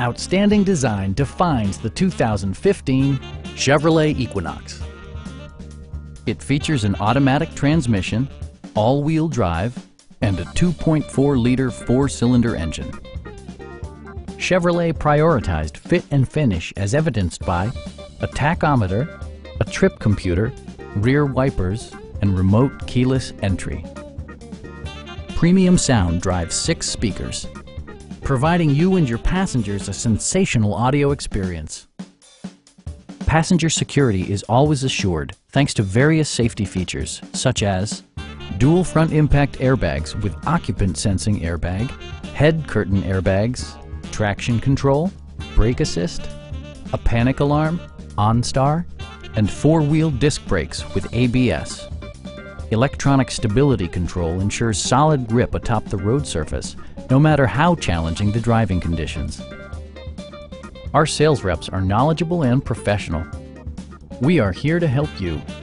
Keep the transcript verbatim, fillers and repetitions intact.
Outstanding design defines the two thousand fifteen Chevrolet Equinox. It features an automatic transmission, all-wheel drive, and a two point four liter four-cylinder engine. Chevrolet prioritized fit and finish as evidenced by a tachometer, a trip computer, rear wipers, and remote keyless entry. Premium sound drives six speakers, providing you and your passengers a sensational audio experience. Passenger security is always assured thanks to various safety features such as dual front impact airbags with occupant sensing airbag, head curtain airbags, traction control, brake assist, a panic alarm, OnStar, and four-wheel disc brakes with A B S. Electronic stability control ensures solid grip atop the road surface, no matter how challenging the driving conditions. Our sales reps are knowledgeable and professional. We are here to help you.